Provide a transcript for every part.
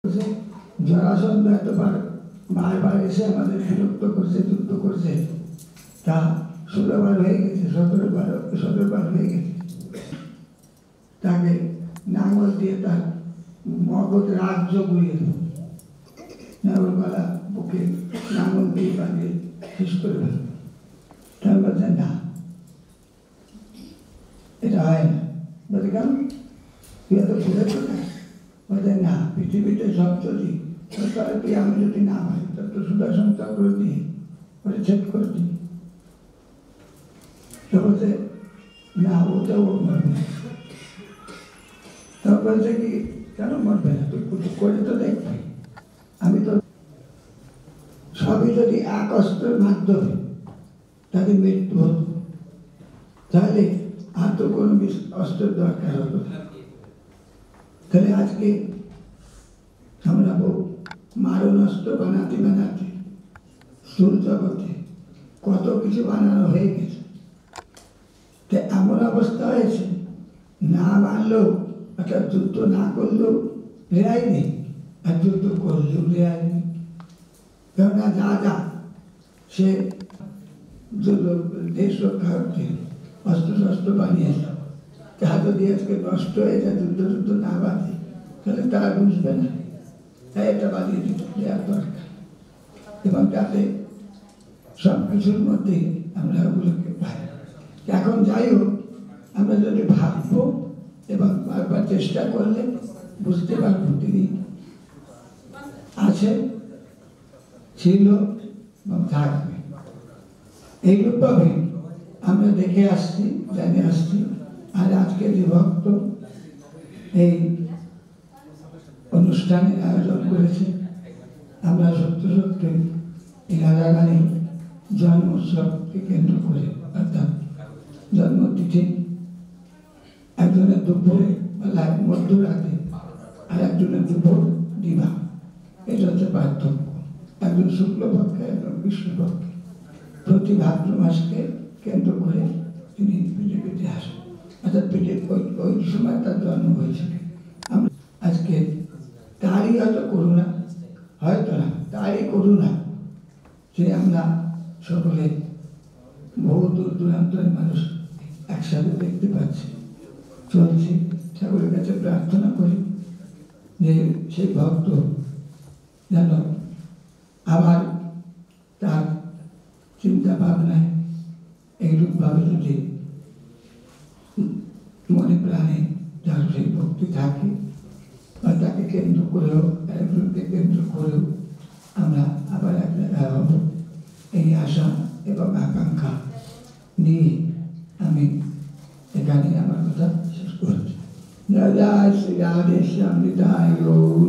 জরাসন্ধ এতবার বারবার এসে আমাদের বিরক্ত করছে, যুদ্ধ করছে, তা 16 বার হয়ে গেছে, 17 বার হয়ে গেছে। তাকে নাঙ্গল দিয়ে তার মগজ রাজ্য গুলিয়ে দেব, নাঙ্গলপালা বুকে নাঙ্গল দিয়ে বানিয়ে শেষ করে ফেলবে। তার বলছে না, এটা হয় না। বলছে কেন, তুই এত ঘুরে চলে? বলছে না, পৃথিবীতে সব চলি, তুই আমি যদি না হয় তার তো সুদর্শন চক্র দিয়ে ওটা ছেদ করে দিই। তো বলছে না, ওটাও মরবে। তো বলছে কি কেন মরবে না, তুই করে তো দেখবি। আমি তো সবই যদি এক অস্ত্রের মাধ্যমে তাকে মৃত্যু হতো, তাহলে আর তো কোনো অস্ত্রের দরকার হতো না। তাহলে আজকে আমরা মারণ অস্ত্র বানাতে বানাতে স্থূল জগতে কত কিছু বানানো হয়ে গেছে। তো এমন অবস্থা হয়েছে, না মানলেও অর্থাৎ যুদ্ধ না করলেও রেয়াই নেই, আর যুদ্ধ করলেও রেয়াই নেই। কেননা যা যা সে দেশ রক্ষা করতে অস্ত্র শস্ত্র বানিয়েছে, তা যদি আজকে নষ্ট হয়ে যায়, যুদ্ধ না বাঁধে, তাহলে তারা বুঝবে না। তাই এটা বানিয়ে দিতে দেওয়ার দরকার, এবং তাতে সব কিছুর মধ্যে আমরা ওগুলোকে পাই। এখন যাই হোক, আমরা যদি ভাববো এবং বারবার চেষ্টা করলে বুঝতে পারবো তিনি আছে, ছিল এবং থাকবে। এইরূপভাবে আমরা দেখে আসছি, জানে আসছি। আর আজকে যে ভক্ত এই অনুষ্ঠানের আয়োজন করেছে, আমরা সত্য সত্যি এই রাজারানী জন্ম উৎসবকে কেন্দ্র করে, অর্থাৎ জন্মতিথি একজনের দুপুরে বা মধ্যরাতে আর একজনের দুপুর দিবা, এটা হচ্ছে পার্থক্য। একজন শুক্লপক্ষে, একজন কৃষ্ণপক্ষে। প্রতি ভাদ্র মাসকে কেন্দ্র করে তিনি পৃথিবীতে আসেন, অর্থাৎ ওই সময় তার জন্ম হয়েছিল। আমরা আজকে তারই হয়তো করুণা, হয়তো না, তারই করুণা যে আমরা সকলে বহু দূর দূরান্তের মানুষ একসাথে দেখতে পাচ্ছি, চলছি। ঠাকুরের কাছে প্রার্থনা করি যে সেই ভক্ত যেন আবার তার চিন্তা ভাবনায় এইরূপভাবে যদি মনে প্রাণে যার সেই ভক্তি থাকে, বা তাকে কেন্দ্র করেও, একজনকে কেন্দ্র করেও আমরা আবার এক জায়গায় হব, এই আশা এবং আকাঙ্ক্ষা নিয়ে আমি এখানে আমার কথা শেষ করছি। জয় শ্রী রাধে শ্যাম নিতাই গৌর।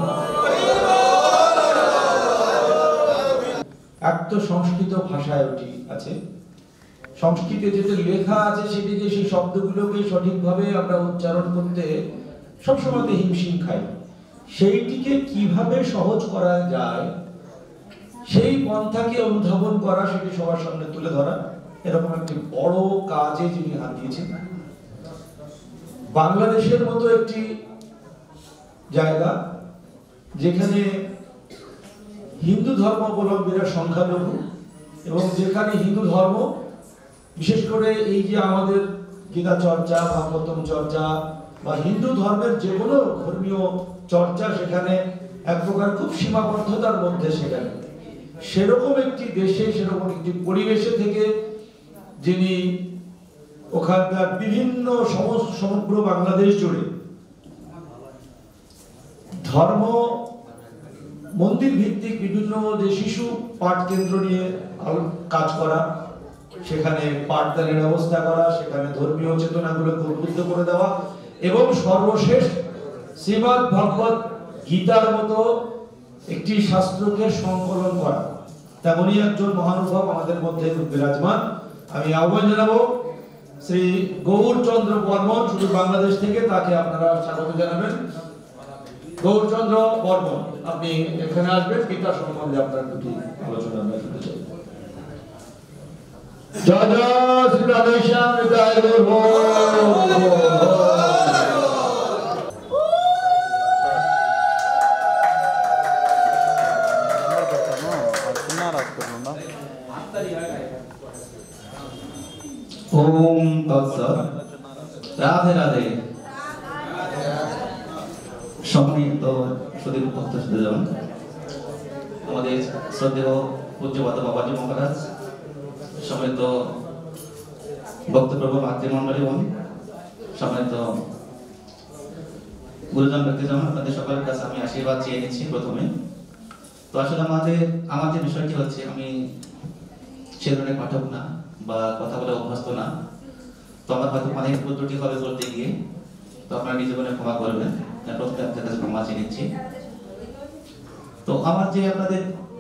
এক তো সংস্কৃত ভাষায় ওটি আছে, সংস্কৃতে যেটা লেখা আছে সেটিকে, সেই শব্দগুলোকে সঠিকভাবে আমরা উচ্চারণ করতে সবসময় হিমশিম খাই। সেইটিকে কিভাবে সহজ করা যায়, সেই পন্থাকে অনুধাবন করা, সেটি সবার সামনে তুলে ধরা, এরকম একটি বড় কাজে যিনি হাত দিয়েছেন। বাংলাদেশের মতো একটি জায়গা যেখানে হিন্দু ধর্মাবলম্বীরা সংখ্যালঘু, এবং যেখানে হিন্দু ধর্ম, বিশেষ করে এই যে আমাদের গীতা চর্চা, ভাগবতম চর্চা বা হিন্দু ধর্মের যে কোনো ধর্মীয় চর্চা, সেখানে এক প্রকার খুব সীমাবদ্ধতার মধ্যে, সেখানে সেরকম একটি দেশে, সেরকম একটি পরিবেশে থেকে যিনি ওখানকার বিভিন্ন সমগ্র বাংলাদেশ জুড়ে ধর্ম মন্দির ভিত্তিক বিভিন্ন যে শিশু পাঠ কেন্দ্র নিয়ে কাজ করা, সেখানে পাঠদানের ব্যবস্থা করা, সেখানে ধর্মীয় চেতনাগুলোকে উদ্বুদ্ধ করে দেওয়া, এবং সর্বশেষ শ্রীমদ্ ভগবত গীতার মতো একটি শাস্ত্রকে সংকলন করা, তেমনই একজন মহানুভব আমাদের মধ্যে বিরাজমান। আমি আহ্বান জানাবো শ্রী গৌরচন্দ্র বর্মন, শুধু বাংলাদেশ থেকে, তাকে আপনারা স্বাগত জানাবেন। গৌরচন্দ্র বর্মন, আপনি এখানে আসবেন, গীতা সম্বন্ধে আপনার দুটি আলোচনা আমরা করতে চাই। জয় জয় শ্রী রাধে শ্যাম নিতাই গৌর। ওম তৎসৎ। রাধে রাধে। সম্মানিত সুদীপ ভক্তজন, আমাদের শ্রদ্ধেয় পূজ্যপাদ বাবাজি মহারাজ, সম্মানিত ভক্তপ্রভু মাতৃমণ্ডলীগণ, সম্মানিত গুরুজন ব্যক্তিজন, আপনাদের সকলের কাছে আমি আশীর্বাদ চেয়ে নিচ্ছি প্রথমে। তো আসলে আমার যে বিষয়টি হচ্ছে, আমি সে ধরনের পাঠক না বা কথা বলে অভ্যস্ত না, তো আমার হয়তো অনেক ভুল ত্রুটি হবে বলতে গিয়ে, তো আপনারা নিজে বলে ক্ষমা করবেন। প্রথমে আপনাদের কাছে ক্ষমা চেয়ে নিচ্ছি। তো আমার যে আপনাদের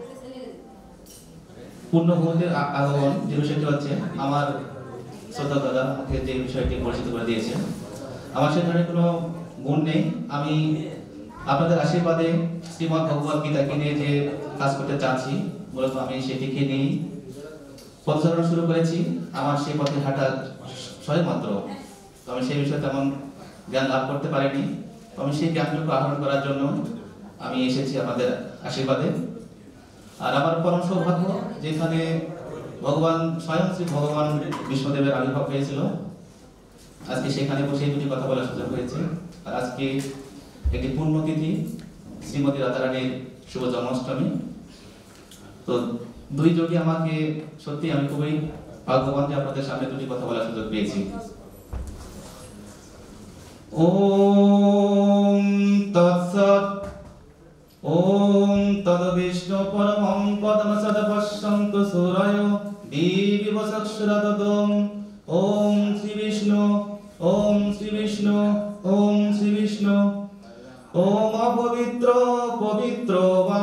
পূর্ণভূমিতে আগমন যে বিষয়টি হচ্ছে, আমার শ্রদ্ধা দাদা আমাকে যে বিষয়টি পরিচিত করে দিয়েছে, আমার সে ধরনের কোনো গুণ নেই। আমি আপনাদের আশীর্বাদে শ্রীমদ্ ভগবত গীতাকে নিয়ে যে কাজ করতে চাচ্ছি, মূলত আমি সেটিকে নিয়েই পথচারণা শুরু করেছি। আমার সেই পথে হাঁটা সবেমাত্র, তো আমি সেই বিষয়ে তেমন জ্ঞান লাভ করতে পারিনি। তো আমি সেই জ্ঞানটুকু আহরণ করার জন্য আমি এসেছি আপনাদের আশীর্বাদে। আর আমার পরম সৌভাগ্য, যেখানে ভগবান স্বয়ং শ্রী ভগবান বিষ্ণুদেবের আবির্ভাব হয়েছিল, আজকে সেখানে বসে দুটি কথা বলার সুযোগ হয়েছে। আর আজকে একটি পুণ্যতিথি, শ্রীমতী রাধারানীর শুভ জন্মাষ্টমী। তো দুই যোগী আমাকে সত্যি আমি খুবই ভাগ্যবান যে আপনাদের সামনে দুটি কথা বলার সুযোগ পেয়েছি। ওম তৎসৎ। ওম তদ্বিষ্ণু পরমং পদম সদপশ্যন্তু সূরয় দিবিব চক্ষুরদতম। ওম শ্রী বিষ্ণু, ওম শ্রী বিষ্ণু, ওম শ্রী বিষ্ণু। ওম অপবিত্র পবিত্র বা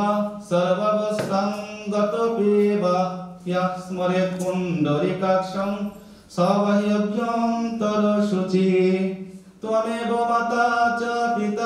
সর্বাবস্থাঙ্গতপেবা ইয়ঃ স্মরেৎ পুণ্ডরীকাক্ষং সবাহ্যভ্যন্তর শুচি। ত্বমেব মাতা চ পিতা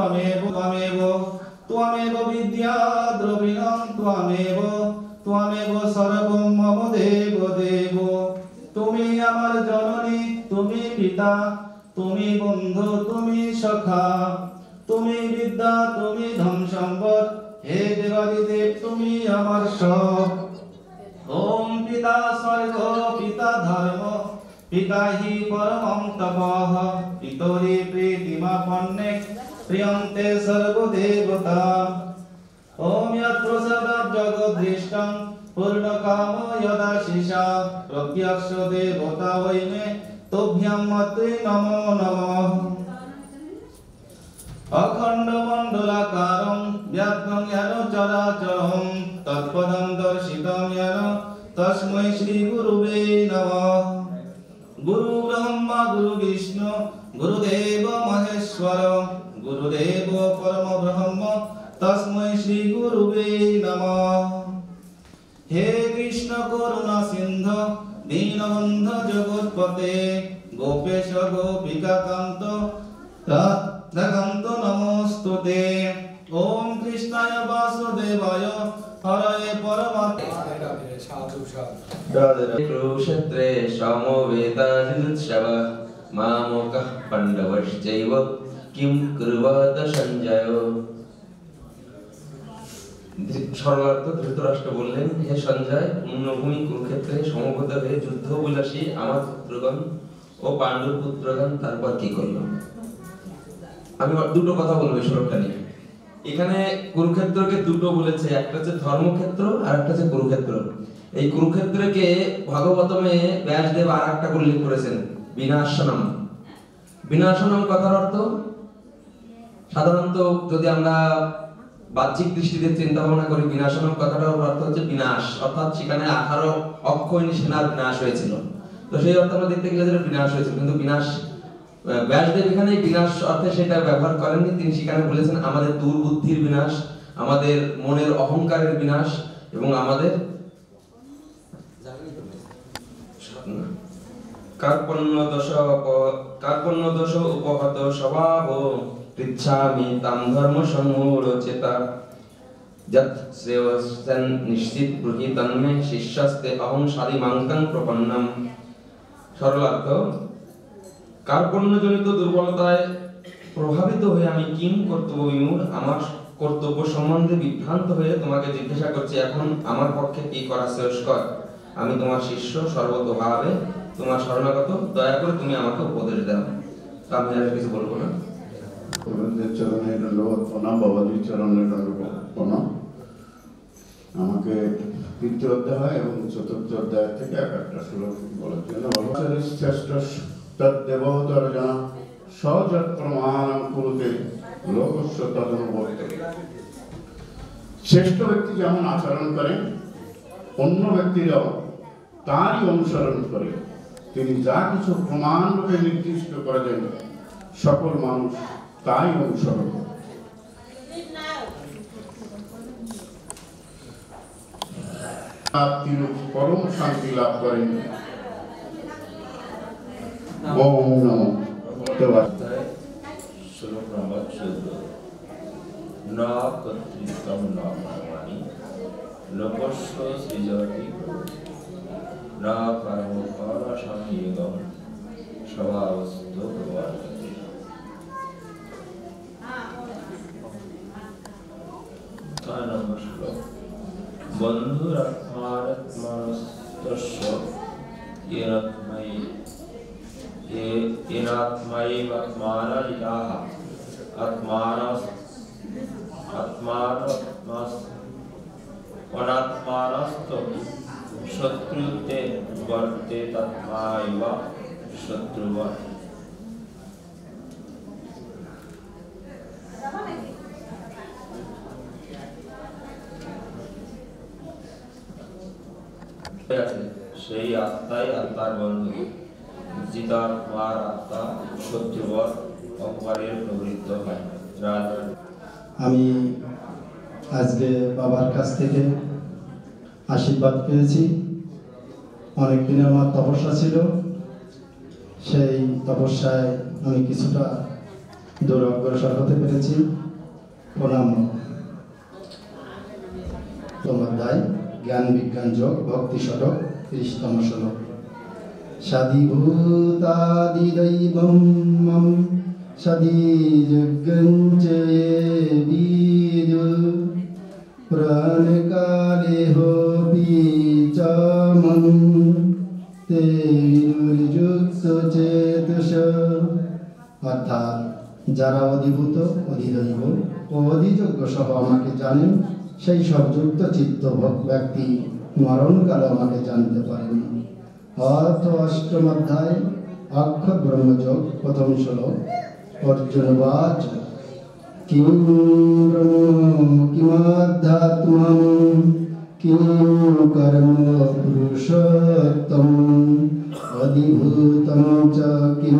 ত্বমেব বিদ্যা দ্রবিণং ত্বমেব সর্বং মম দেব দেব। তুমি আমার জননী, তুমি পিতা, তুমি বন্ধু, তুমি সখা, তুমি বিদ্যা, তুমি ধন সম্পদ। হে দেবাদিদেব, তুমি আমার সব। ওম পিতা স্বর্গ, পিতা ধর্ম, পিতা হি পরমং তপঃ। পিতরি প্রীতিমাপন্নে প্রিয়ন্তে সর্বদেবতা। ওম যৎ প্রসাদাৎ জগদ্দৃষ্টং পূর্ণকাম যদাশিষা। প্রত্যক্ষ দেবতা বৈ মে তোভ্যং মতে নমো নমঃ। অখণ্ড মণ্ডলাকারং ব্যাপ্তং জ্ঞান চরাচরং তৎপদং দর্শিতং জ্ঞান তস্मै শ্রী গুরুবে নমঃ। গুরু ব্রহ্মা গুরু বিষ্ণু গুরুদেব মহেশ্বর গুরুদেব পরম ব্রহ্ম তস্मै শ্রী গুরুবে নমঃ। হে কৃষ্ণ করুণা সিন্ধু দীনবন্ধু জগৎপতে গোপেশ গোপিকা কান্ত রাধাকান্ত নমস্তুতে। ওম কৃষ্ণায় বাসুদেবায় হরয়ে পরমাত্মা। কুরুক্ষেত্রে সমবেতাযুৎসব মামকঃ পাণ্ডবশ্চৈব কিম কুর্বত সঞ্জয়। সরলার্থ ধৃতরাষ্ট্র বললেন, হে সঞ্জয়, পূর্ণভূমি কুরুক্ষেত্রে সমবেত হয়ে যুদ্ধ বিলাসী আমার পুত্রগণ ও পাণ্ডুর পুত্রগণ তারপর কি করল? আমি দুটো কথা বলবো এই শ্লোকটা নিয়ে। এখানে কুরুক্ষেত্রকে দুটো বলেছে, একটা হচ্ছে ধর্মক্ষেত্র আর একটা হচ্ছে কুরুক্ষেত্র। এই কুরুক্ষেত্রকে ভাগবতমে ব্যাসদেব আর একটা উল্লেখ করেছেন, বিনাশনম। বিনাশনম কথার অর্থ সাধারণত যদি আমরা বাহ্যিক দৃষ্টিতে চিন্তা ভাবনা করি, বিনাশনম কথাটার অর্থ হচ্ছে বিনাশ, অর্থাৎ সেখানে 18 অক্ষয়ণী সেনার বিনাশ হয়েছিল। তো সেই অর্থে আমরা দেখতে গেলে যেটা বিনাশ হয়েছিল, কিন্তু বিনাশ ব্যাসদেব এখানে বিনাশ অর্থে সেটা ব্যবহার করেননি। তিনি সেখানে বলেছেন আমাদের দুর্বুদ্ধির বিনাশ, আমাদের মনের অহংকারের বিনাশ এবং আমাদের কার্পণ্য দোষ উপহত স্বভাব পৃচ্ছামি তাম ধর্ম সমূঢ়চেতা যৎ শ্রেয়স্যান নিশ্চিত ব্রুহি তন্মে শিষ্যস্তে অহং সাধিমাঙ্কং প্রপন্নম। সরলার্থ, কার্পণ্যজনিত দুর্বলতায় প্রভাবিত হয়ে আমি কিম কর্তব্য বিমূঢ়, আমার কর্তব্য সম্বন্ধে বিভ্রান্ত হয়ে তোমাকে জিজ্ঞাসা করছি, এখন আমার পক্ষে কি করা শ্রেয়স্কর। আমি তোমার শিষ্য, সর্বতোভাবে তোমার শরণাগত, দয়া করে তুমি আমাকে উপদেশ দাও। তা আমি আর কিছু বলবো না। গোবিন্দের চরণে দণ্ডবত প্রণাম, বাবাজির চরণে দণ্ডবত প্রণাম। আমাকে তৃতীয় অধ্যায় এবং চতুর্থ অধ্যায় থেকে একটা শ্লোক বলার জন্য শ্রেষ্ঠ তদ্দেবতর জানা সযৎ প্রমাণম কুরুতে লোকস্য তদনুবর্ততে। শ্রেষ্ঠ ব্যক্তি যেমন আচরণ করেন, অন্য ব্যক্তিরাও তারই অনুসরণ করে। তিনি যা কিছু প্রমাণরূপে নির্দিষ্ট করে দেন, সকল মানুষ তাই অনুসরণ করে। তিরূপ পরম শান্তি লাভ করেন। ওম নমো দেবায়। শ্লোক নম্বর 14। ন কর্তৃত্বম ন কর্মাণি লোকস্য সৃজতি ন কর্মফল সংযোগম স্বভাবস্থ প্রবর্ততে। ছয় নম্বর শ্লোক। বন্ধুরাত্মাত্মনস্তস্য येनात्मैवात्मानः अनात्मानस्तु शत्रुते वर्तेतात्मैव शत्रुवत्। সেই আত্মাই আত্মার বন্ধু, জিতাত্মার আত্মা শত্রুবৎ অপরের প্রবৃত্ত হয়। আমি আজকে বাবার কাছ থেকে আশীর্বাদ পেয়েছি। অনেক দিনের আমার তপস্যা ছিল, সেই তপস্যায় আমি কিছুটা দূর অগ্রসর হতে পেরেছি। প্রণাম। তোমার দায় জ্ঞান বিজ্ঞান যোগ ভক্তি শতক 30তম শ্লোক। সাধিভূতাদিদৈবম মম সাধিযজ্ঞঞ্চ ये विदु প্রাণকালে হোপি চ মম তে বিদুর্যুক্ত চেতস। অর্থাৎ যারা অধিভূত, অধিদৈব ও অধিযোগ্য সহ আমাকে জানেন, সেই সব যুক্ত চিত্ত ব্যক্তি মরণকালে আমাকে জানতে পারেন। অর্থ ৮ম অধ্যায় অক্ষর ব্রহ্মযোগ, প্রথম শ্লোক। অর্জুনবাচ কিং ব্রহ্ম কিমাধ্যাত্মম কিং কর্ম পুরুষোত্তম অধিভূতম চ কিং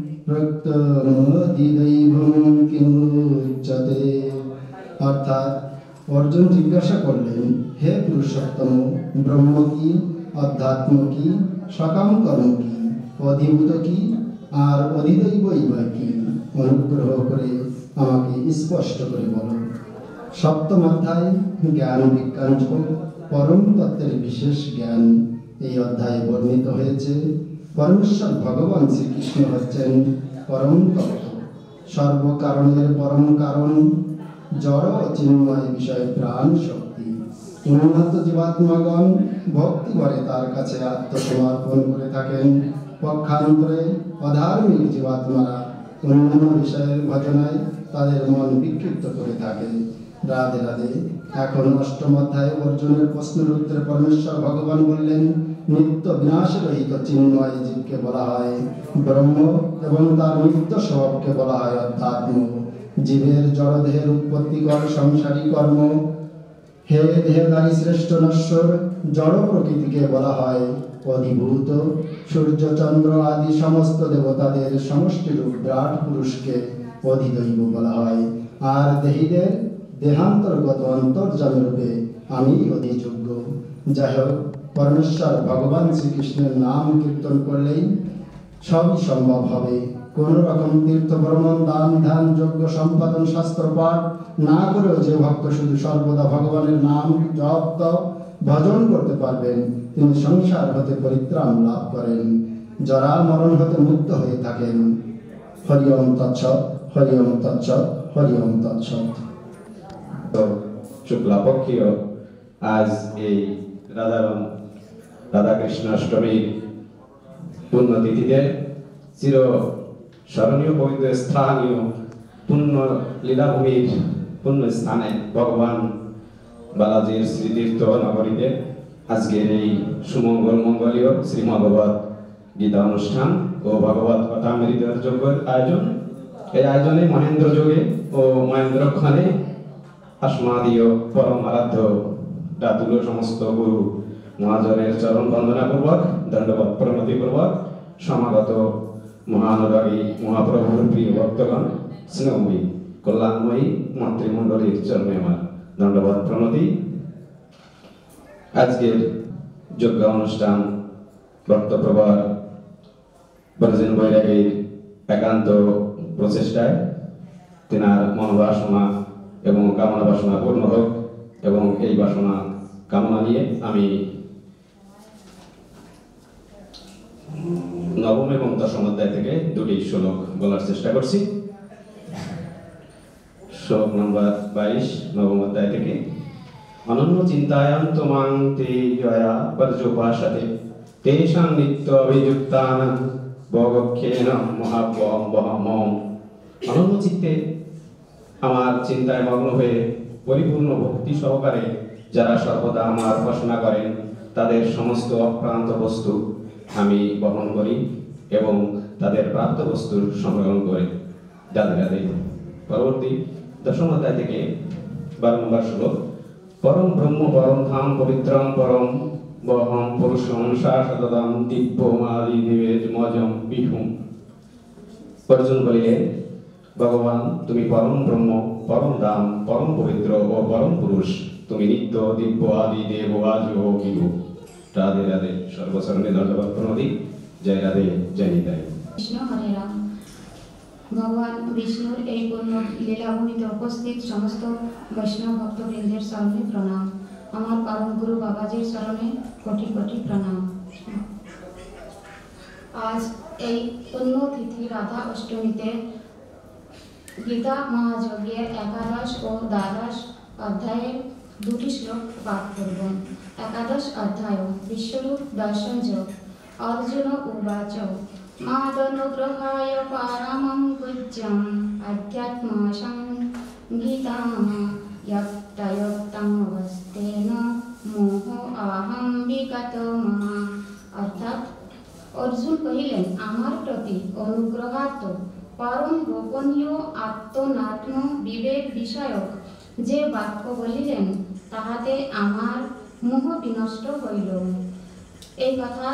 প্রত্যমধিদৈবম কিং উচ্যতে। অর্থাৎ অর্জুন জিজ্ঞাসা করলেন, হে পুরুষোত্তম, ব্রহ্ম কি, অধ্যাত্ম কি, সকাম কর্ম কি, অধিভূত কি, আর অধিদৈবই বা কি? অনুগ্রহ করে আমাকে স্পষ্ট করে বলো। ৭ম অধ্যায় জ্ঞান বিজ্ঞান যোগ, পরম তত্ত্বের বিশেষ জ্ঞান এই অধ্যায়ে বর্ণিত হয়েছে। পরমেশ্বর ভগবান শ্রীকৃষ্ণ হচ্ছেন পরম তত্ত্ব, সর্বকারণের পরম কারণ, জড় চিন্ময় বিষয় প্রাণ শক্তি। উন্নত জীবাত্মাগণ ভক্তি করে তার কাছে আত্মসমর্পণ করে থাকেন। পক্ষান্তরে অধার্মিক জীবাত্মারা অন্যান্য বিষয়ের ভজনায় তাদের মন বিক্ষিপ্ত করে থাকে। রাধে রাধে। এখন ৮ম অধ্যায়ে অর্জুনের প্রশ্নের উত্তরে পরমেশ্বর ভগবান বললেন, নিত্য বিনাশ রহিত চিন্ময় জীবকে বলা হয় ব্রহ্ম এবং তার নিত্য স্বভাবকে বলা হয় অধ্যাত্ম। জীবের জড়দেহের উৎপত্তিকর সংসারী কর্ম, হে দেহধারী শ্রেষ্ঠ নশ্বর জড় প্রকৃতিকে বলা হয় অধিভূত। সূর্য চন্দ্র আদি সমস্ত দেবতাদের সমষ্টিরূপ বিরাট পুরুষকে অধিদৈব বলা হয়। আর দেহীদের দেহান্তর্গত অন্তর্যামী রূপে আমি অধিযোগ্য। যাই হোক, পরমেশ্বর ভগবান শ্রীকৃষ্ণের নাম কীর্তন করলেই সবই সম্ভব হবে। কোন রকম তীর্থ ভ্রমণ, দান ধ্যান, যজ্ঞ সম্পাদন, শাস্ত্র পাঠ না করেও যে ভক্ত শুধু সর্বদা ভগবানের নাম জপ তপ ভজন করতে পারবেন, তিনি সংসার হতে পরিত্রাণ লাভ করেন, জরা মরণ হতে মুক্ত হয়ে থাকেন। হরি ওম তৎসৎ, হরি ওম তৎসৎ, হরি ওম তৎসৎ। শুক্লাপক্ষীয় আজ এই রাধারণ রাধাকৃষ্ণাষ্টমীর পুণ্যতিথিতে চির স্মরণীয় পবিত্র স্থানীয় পুণ্য লীলাভূমির পুণ্য স্থানে ভগবান বালাজির শ্রীতীর্থ নগরীতে আজকের এই সুমঙ্গল মঙ্গলীয় শ্রীমদ্ভগবৎ গীতা অনুষ্ঠান ও ভগবত কথামৃতের যজ্ঞের আয়োজন। এই আয়োজনে মহেন্দ্র যোগে ও মহেন্দ্রক্ষণে আসমাদীয় পরম আরাধ্য দাতুল সমস্ত গুরু মহাজনের চরণ বন্দনা পূর্বক দণ্ডবত প্রণতি পূর্বক সমাগত মহানুরাগী মহাপ্রভুর প্রিয় ভক্তগণ, স্নেহময়ী কল্যাণময়ী মাতৃমণ্ডলীর চরণে আমার দণ্ডবত প্রণতি। আজকের যজ্ঞ অনুষ্ঠান ভক্তপ্রবর ব্রজেন বৈরাগীর একান্ত প্রচেষ্টায় তেনার মনোবাসনা এবং কামনা বাসনা পূর্ণ হোক, এবং এই বাসনা কামনা নিয়ে আমি নবম এবং দশম অধ্যায় থেকে দুটি শ্লোক বলার চেষ্টা করছি। শ্লোক নম্বর 22 নবম অধ্যায় থেকে। অনন্য চিন্তায়াম তোমাং তে জয়া পর্যুপাসতে তেষাং নিত্য অভিযুক্তানাং ভগক্ষেন মহাব্বহম বহমম। অনন্য চিত্তে আমার চিন্তায় মগ্ন হয়ে পরিপূর্ণ ভক্তি সহকারে যারা সর্বদা আমার উপাসনা করেন তাদের সমস্ত অপ্রান্ত বস্তু আমি বহন করি এবং তাদের প্রাপ্ত বস্তুর সংগ্রহণ করে রাধে রাধে। পরবর্তী দশম অধ্যায় থেকে 12 নম্বর শ্লোক। পরম ব্রহ্ম পরম ধাম পবিত্রম পরম বহম পুরুষম শাশ্বতম দিব্যমাদি নিবেদ মজম বিহুম। অর্জুন বলিলেন, ভগবান তুমি পরম ব্রহ্ম, পরম ধাম, পরম পবিত্র ও পরম পুরুষ, তুমি নিত্য দিব্য আদি দেব আদি ও বিভু। রাধে রাধে। সর্বচরণে দণ্ডবত প্রণতি। জয় রাধে, জয় নিতাই। কৃষ্ণ হরে রাম। ভগবান বিষ্ণুর এই পূর্ণ লীলাভূমিতে উপস্থিত সমস্ত বৈষ্ণব ভক্তবৃন্দের চরণে প্রণাম। আমার পরম গুরু বাবাজির চরণে কোটি কোটি প্রণাম। আজ এই পুণ্যতিথি রাধা অষ্টমীতে গীতা মহাযজ্ঞের 11 ও 12 অধ্যায়ের দুটি শ্লোক পাঠ করব। 11 অধ্যায় বিশ্বরূপ দর্শন যোগ। অর্জুন উবাচ মাদনুগ্রহায় পারমং পূজ্যং আধ্যাত্ম সংগীতাম যক্তযক্তমবস্তেন মোহ আহং বিগত মহা। অর্থাৎ অর্জুন কহিলেন, আমার প্রতি অনুগ্রহার্থ পরম গোপনীয় আত্মনাত্ম বিবেক বিষয়ক যে বাক্য বলিলেন তাহাতে আমার মোহ বিনষ্ট হইল। এই কথা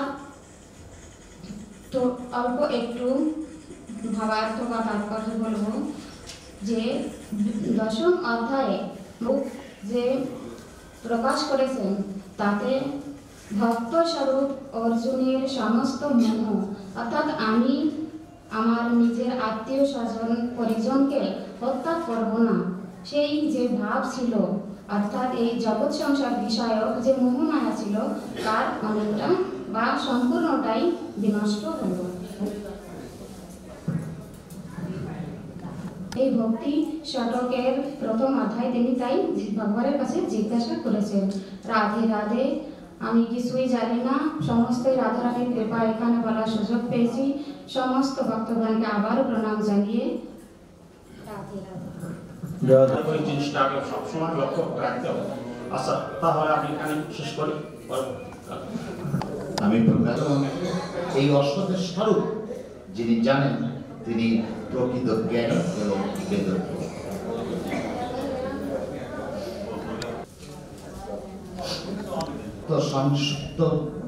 তো অল্প একটু ভাবার্থ বা তাৎপর্য বলব যে দশম অধ্যায়ে যে প্রকাশ করেছেন তাতে ভক্ত স্বরূপ অর্জুনের সমস্ত মোহ, অর্থাৎ আমি আমার নিজের আত্মীয় স্বজন পরিজনকে হত্যা করব না, সেই যে ভাব ছিল, অর্থাৎ এই জগৎ সংসার বিষয়ক যে মোহমায়া ছিল তার অনেকটা বা সম্পূর্ণটাই বিনষ্ট হল। এই ভক্তি শতকের প্রথম অধ্যায় তিনি তাই ভগবানের কাছে জিজ্ঞাসা করেছেন, রাধে রাধে, আমি কিছুই জানি না, সমস্তই রাধারানীর কৃপা এখানে বলার সুযোগ পেয়েছি। সমস্ত ভক্তগণকে আবার প্রণাম জানিয়ে রাধে রাধে। ওই জিনিসটাকে সবসময় লক্ষ্য রাখতে হবে। আচ্ছা, তাহলে আপনি এখানে শেষ করি। আমি প্রকাশ এই অশ্বতের স্বরূপ যিনি জানেন তিনি প্রকৃত জ্ঞানী এবং বেদজ্ঞ। তো সংযুক্ত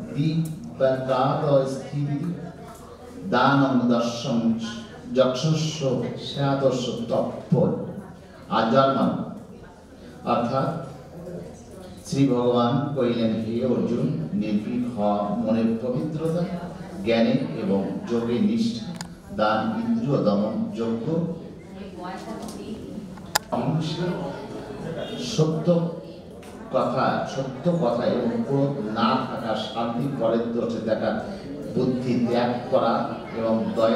স্থিতি দানম দর্শন যক্ষস্য স্যাদস্য তপ্প আজন্ম। অর্থাৎ শ্রী ভগবান কইলেন, হে অর্জুন, নির্ভীক হওয়া, মনের পবিত্রতা, জ্ঞানে এবং যোগে নিষ্ঠা, দান, ইন্দ্রিয় দমন, যজ্ঞ, সত্য কথা এবং ক্রোধ না থাকা, শান্তি, পরের দোষে দেখা, বুদ্ধি ত্যাগ করা এবং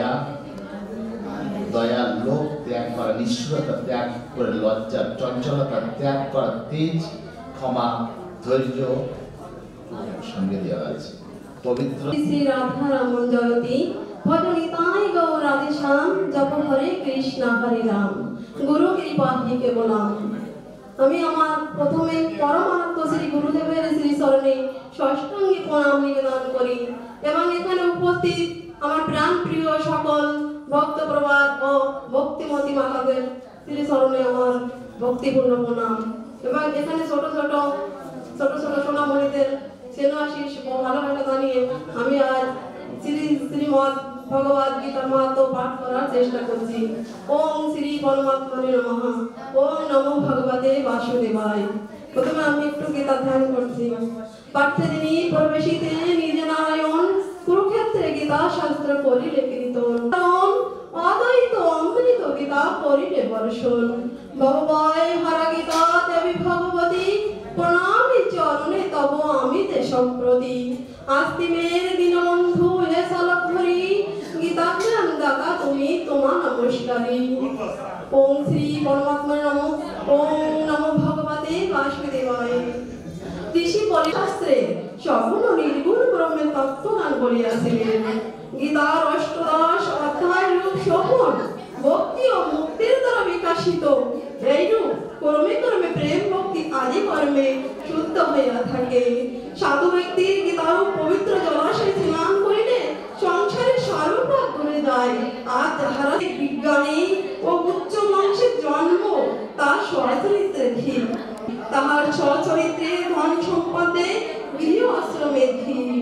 দয়া লোভ ত্যাগ করা, নিষ্ঠুরতা ত্যাগ করে লজ্জা, চঞ্চলতা ত্যাগ করা, তেজ, ক্ষমা, ধৈর্য সঙ্গে দেওয়া আছে। পবিত্র শ্রী রাধা রামন জয়তী ভজনিতাই গৌরাধেশ্যাম জপ হরে কৃষ্ণ হরে রাম গুরু কৃপা হি কেবলাম। আমি আমার প্রথমে পরমানন্দ শ্রী গুরুদেবের শ্রী চরণে ষষ্ঠাঙ্গে প্রণাম নিবেদন করি এবং এখানে উপস্থিত আমার প্রাণ প্রিয় সকল ভক্ত প্রবাদ ও ভক্তিমতী মাতাদের শ্রী চরণে আমার ভক্তিপূর্ণ প্রণাম এবং এখানে ছোট ছোট সোনামণিদের সেনাশিস ও ভালোবাসা জানিয়ে আমি আজ শ্রীমদ ভগবদ গীতা মাহাত্ম্য পাঠ করার চেষ্টা করছি। ওম শ্রী পরমাত্মনে নমঃ। ওম নমো ভগবতে বাসুদেবায়। প্রথমে আমি একটু গীতা ধ্যান করছি। পাঠ্যে তিনি প্রবেশিতে নিজ নারায়ণ কুরুক্ষেত্রে গীতা শাস্ত্র করিলে কীর্তন অদ্বৈত অমৃত গীতা করিলে বর্ষণ ভগবয় হরা গীতা দেবী ভগবতী প্রণামী চরণে তব আমি তে সম্প্রতি আস্তিমের দীনবন্ধু হে সালক হরি গীতা জ্ঞান দাতা তুমি তোমা নমস্কারী। ওম শ্রী পরমাত্মনে নমঃ। ওম নমো ভগবতে বাসুদেবায়। ঋষি পরিশাস্ত্রে সগুণ নির্গুণ ব্রহ্মের তত্ত্বজ্ঞান বলিয়াছিলেন। গীতার অষ্টাদশ অধ্যায় রূপ শোভন ভক্তি ও মুক্তির দ্বারা বিকাশিত এইরূপ কর্মে কর্মে প্রেম ভক্তি আদি কর্মে শুদ্ধ হইয়া থাকে। সাধু ব্যক্তির গীতারূপ পবিত্র জলাশয়ে স্নান করিলে সংসারের সর্বপাপ দূরে যায়। আর যাহারা বিজ্ঞানী ও উচ্চ বংশের জন্ম তার স্বচরিত্রে ধীর, তাহার স্বচরিত্রে ধন সম্পদে গৃহ আশ্রমে ধীর।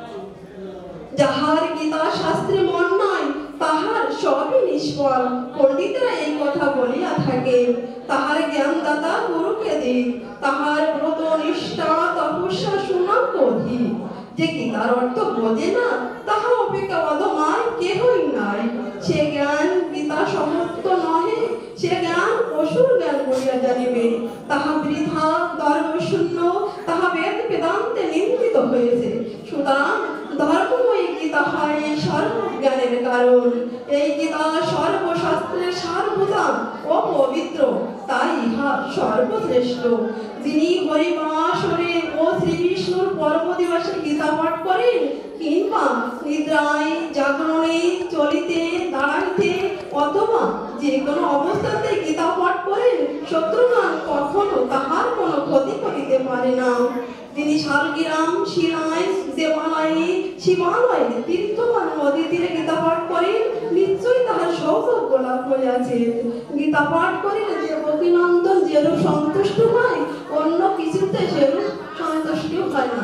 যাহার গীতা শাস্ত্রে মন নাই তাহার সবই নিষ্ফল। পণ্ডিতরা এই কথা বলিয়া থাকে। তাহার জ্ঞানদাতা গুরুকে দিক, তাহার ব্রত নিষ্ঠা তপস্যা সুনাম অধিক। যে গীতার অর্থ বোঝে না তাহা অপেক্ষা অধমায় কেহই নাই। সে জ্ঞান গীতা সমর্থ নহে, সে জ্ঞান অসুর জ্ঞান বলিয়া জানিবে। তাহা বৃথা ধর্মশূন্য, তাহা বেদ বেদান্তে নিন্দিত হয়েছে। সুতরাং ধর্মময়ী গীতা হয় সর্বজ্ঞানের কারণ। এই গীতা সর্বশাস্ত্রের সারভূতাম ও পবিত্র, তাই ইহা সর্বশ্রেষ্ঠ। যিনি হরিবাসরে ও শ্রীবিষ্ণুর পরম দিবসে গীতা পাঠ করেন কিংবা নিদ্রায় জাগরণে চলিতে দাঁড়াইতে অথবা যে কোনো অবস্থাতে গীতা পাঠ করেন শত্রুগণ কখনো তাহার কোনো ক্ষতি করিতে পারে না। তিনি শালগ্রাম শিলায় দেবালয়ে শিবালয়ে তীর্থবান নদী তীরে গীতা পাঠ করেন নিশ্চয়ই তাহার সৌভাগ্য লাভ হইয়াছে। গীতা পাঠ করিলে যে অভিনন্দন যেরূপ সন্তুষ্ট হয় অন্য কিছুতে সেরূপ সন্তুষ্ট হয় না।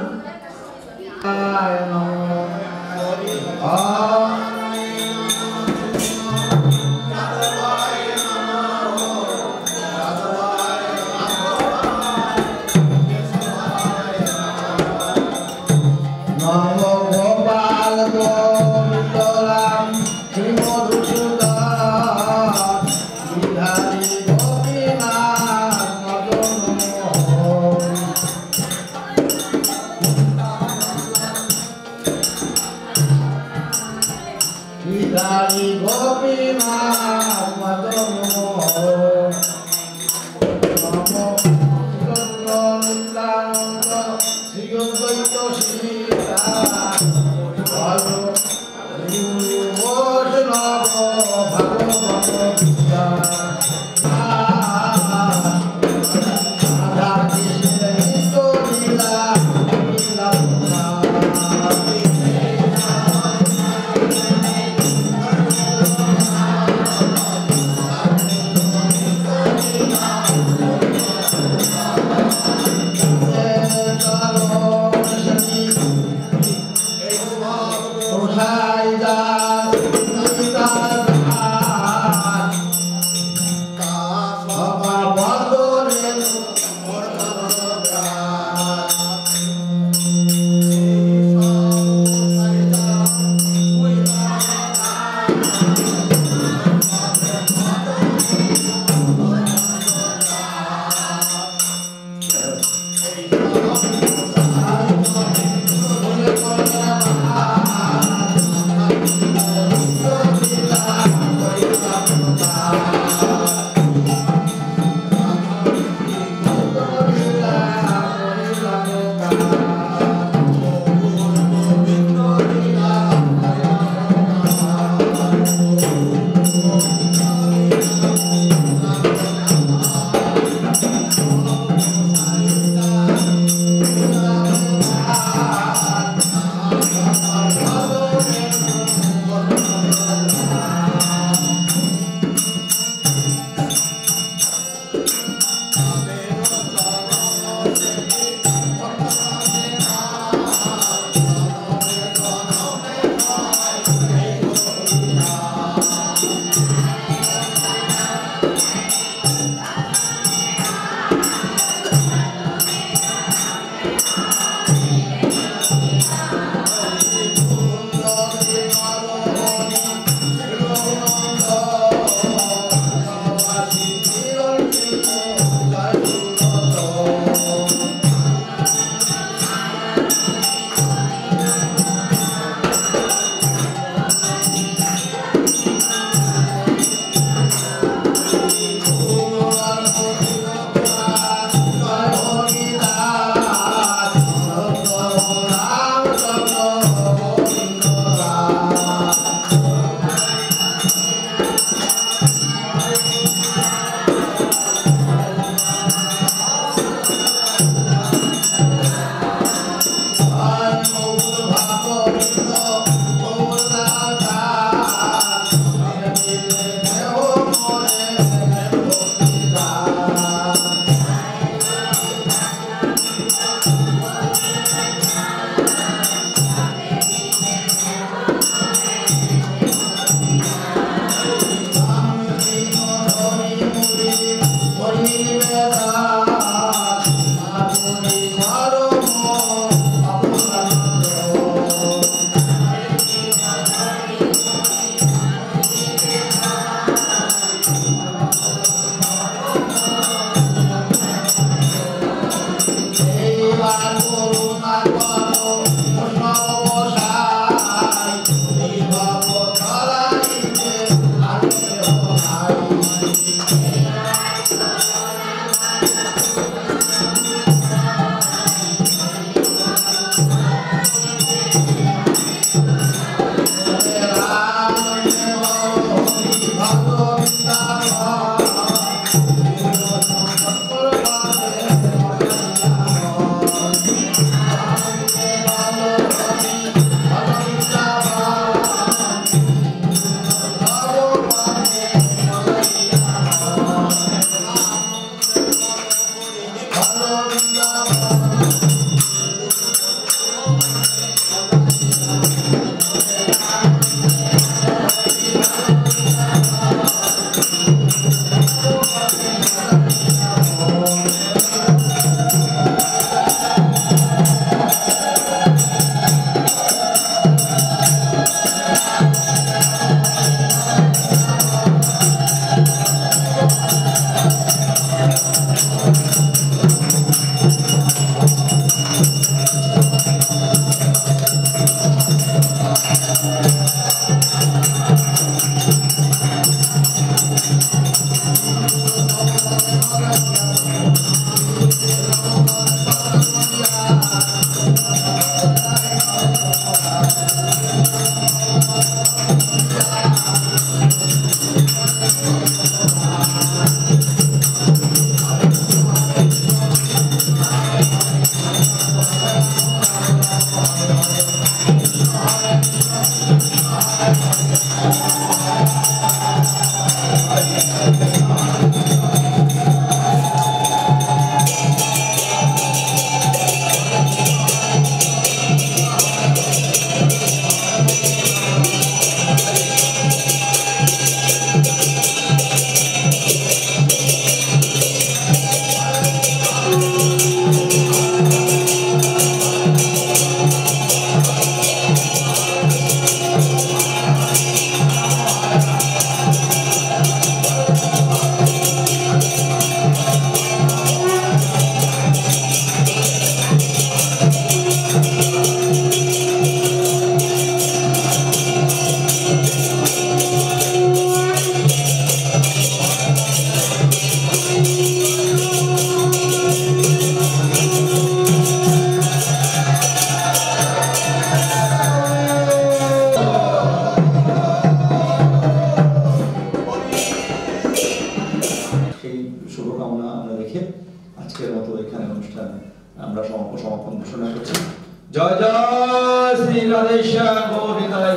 মতো এখানে অনুষ্ঠান আমরা সমাপন ঘোষণা করছি। জয় জয় শ্রী রাধেশ্যাম গৌর হৃদয়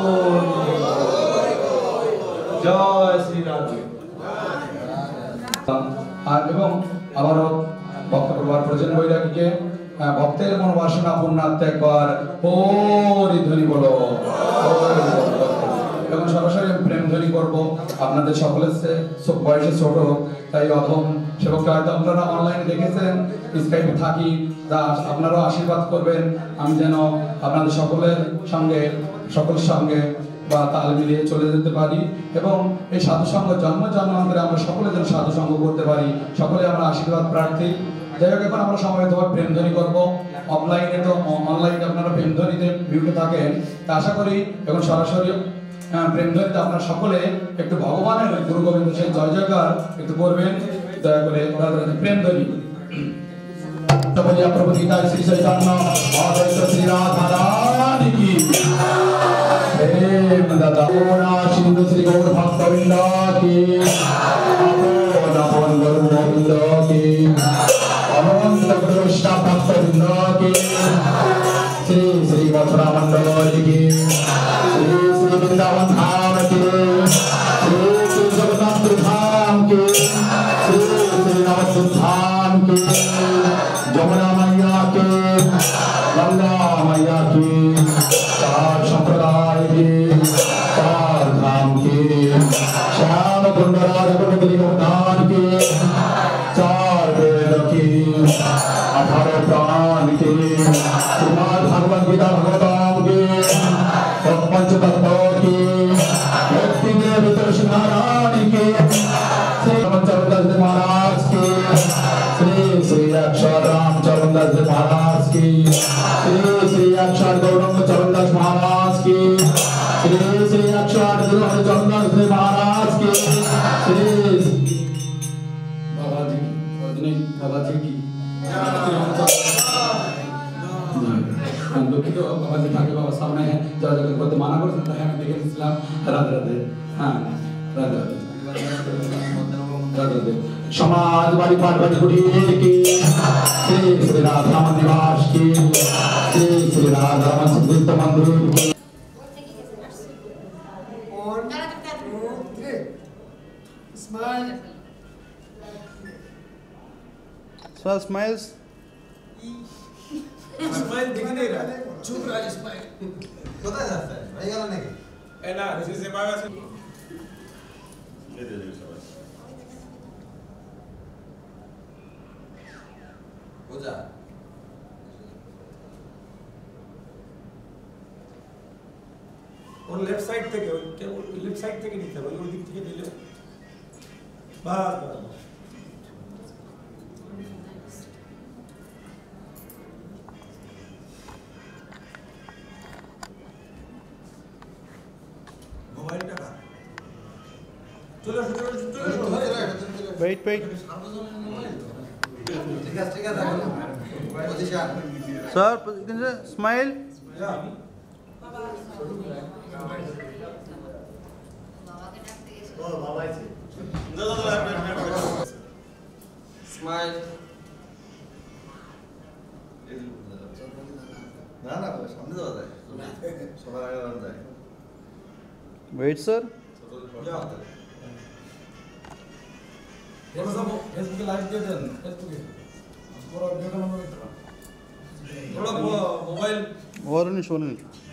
জয় শ্রী রাধে। এবং আবারও বক্তব্য প্রবার প্রয়োজন বৈরাগীকে ভক্তের মনোবাসনা পূর্ণার্থে একবার হরি ধ্বনি বলো, এবং সরাসরি প্রেম ধ্বনি করব। আপনাদের সকলের বয়সে ছোট, তাই অধম সেবকরা হয়তো আপনারা অনলাইনে দেখেছেন, স্কাইপে থাকি, তা আপনারাও আশীর্বাদ করবেন আমি যেন আপনাদের সকলের সঙ্গে বা তাল মিলিয়ে চলে যেতে পারি, এবং এই সাধুসঙ্গ জন্মান্তরে আমরা সকলে যেন সাধুসঙ্গ করতে পারি, সকলে আমরা আশীর্বাদ প্রার্থী। যাই হোক, এখন আমরা সময় দেওয়ার প্রেম ধ্বনি করবো। অফলাইনে তো অনলাইনে আপনারা প্রেম ধ্বনিতে মিউটে থাকেন, তা আশা করি এখন সরাসরি প্রেম ধ্বনিতে আপনারা সকলে একটু ভগবানের গুরু গোবিন্দ সেই জয় জয়কার একটু করবেন দয়া করে। প্রেম ধ্বনি প্রভু গীতা শ্রী চৈতন্য অদ্বৈত শ্রী রাধা রানী কি প্রেম দাদা সিন্ধু শ্রী গৌর ভক্তবৃন্দ কি নমন গৌর গোবিন্দ কি অনন্ত কৃষ্ণ ভক্তবৃন্দ কি শ্রী শ্রী মথুরা মন্ডল কি শ্রী শ্রী বৃন্দাবন ধাম কি শ্রী শ্রী জগন্নাথ ধাম কি শ্রী শ্রী নবদ্বীপ ধাम की যমুনা मैया के गंगा मैया की चार संप्रदाय की चार धाम की श्याम कुंड राजकुंड उद्यान की चार वेद की 18 प्राण की श्रीमद् भगवद गीता भगवताम की पंचतत्वों की व्यक्ति के भीतर नारायण की श्री चरणदास महाराज की श्री श्री अक्षर रामचरणदास महाराज की श्री श्री अक्षर गौरंग चरणदास महाराज की श्री श्री अक्षर गुरु चरणदास महाराज की श्री बाबा जी की दुखित बाबा जी थाके बाबा सामने है जरा जगह को माना कर सकता है मैं देखे इस्लाम राधे राधे हाँ राधे राधे समाजवादी पार्टी कुटीर की श्री श्री राधा निवास की श्री श्री राधा संस्कृत मंदिर की स्माइल्स स्माइल दिख नहीं रहा चुप रहा स्माइल पता है जाता है भाई गाना नहीं है ना दिस इज बाय से ले दे दे सब हो जा और लेफ्ट साइड থেকে लेफ्ट साइड থেকে নিতে হবে ওই দিক থেকে দিলে বাস wait wait sir smile smile ना ना सामने जाओ जाए सवाल आगे बढ़ जाए वेट सर थोड़ा सा फेसबुक लाइव दे दें फेसबुक पूरा वीडियो नंबर थोड़ा मोबाइल और नहीं सोने